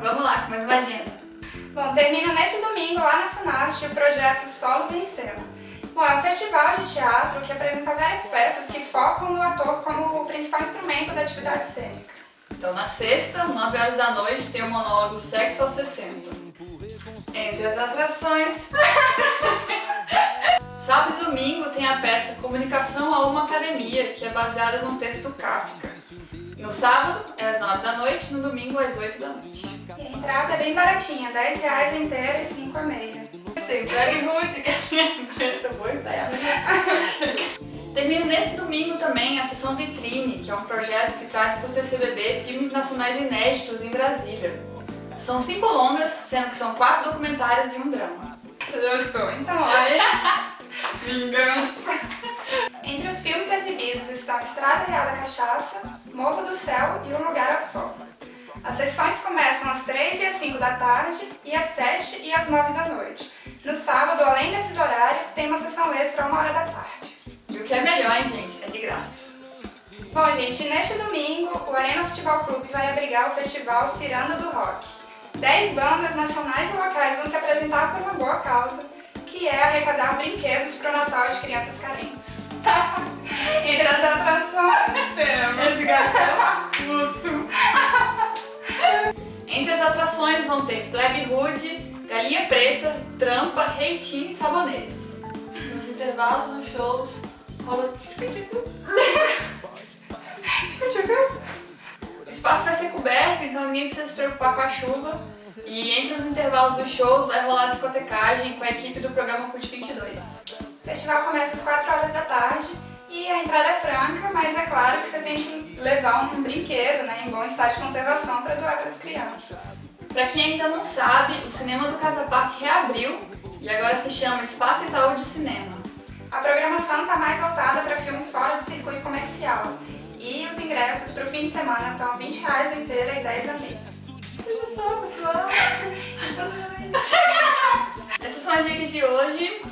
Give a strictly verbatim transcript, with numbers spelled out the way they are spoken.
vamos lá com mais uma agenda. Bom, termina neste domingo lá na Funarte o projeto Solos em Cena. Bom, é um festival de teatro que apresenta várias peças que focam no ator como o principal instrumento da atividade cênica. Então, na sexta, nove horas da noite, tem o monólogo Sexo aos sessenta. Entre as atrações... Sábado e domingo tem a peça Comunicação a uma Academia, que é baseada num texto Kafka. No sábado é às nove da noite, no domingo às oito da noite. E a entrada é bem baratinha, dez reais a inteira e cinco a meia. Tem Hollywood. Termina nesse domingo também a sessão Vitrine, que é um projeto que traz para o C C B B filmes nacionais inéditos em Brasília. São cinco longas, sendo que são quatro documentários e um drama. Já estou, então olha. Vingança. Entre os filmes exibidos estão Estrada Real da Cachaça, Morro do Céu e Um Lugar ao Sol. As sessões começam às três e às cinco da tarde e às sete e às nove da noite. No sábado, além desses horários, tem uma sessão extra a uma hora da tarde. E o que é melhor, hein, gente? É de graça. Bom, gente, neste domingo, o Arena Futebol Clube vai abrigar o festival Ciranda do Rock. Dez bandas nacionais e locais vão se apresentar por uma boa causa, que é arrecadar brinquedos para o Natal de crianças carentes. Entre as atrações temos... Esse gato russo. Entre as atrações vão ter Plebe Hood, Galinha Preta, Trampa, Reitinho e Sabonetes. Nos intervalos dos shows rola... O espaço vai ser coberto, então ninguém precisa se preocupar com a chuva. E entre os intervalos dos shows vai rolar discotecagem com a equipe do programa Cult vinte e dois. O festival começa às quatro horas da tarde e a entrada é franca, mas é claro que você tem que levar um brinquedo, né, em bom estado de conservação para doar para as crianças. Para quem ainda não sabe, o cinema do Casa Parque reabriu e agora se chama Espaço Itaú de Cinema. A programação está mais voltada para filmes fora do circuito comercial e os ingressos para o fim de semana estão vinte reais a inteira e dez a meia. Olha só, pessoal! Essas são as dicas de hoje.